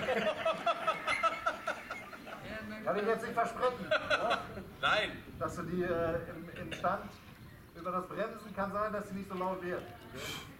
Kann ich jetzt nicht versprechen. Ja? Nein. Dass du die im Stand über das Bremsen kann sein, dass sie nicht so laut wird. Okay?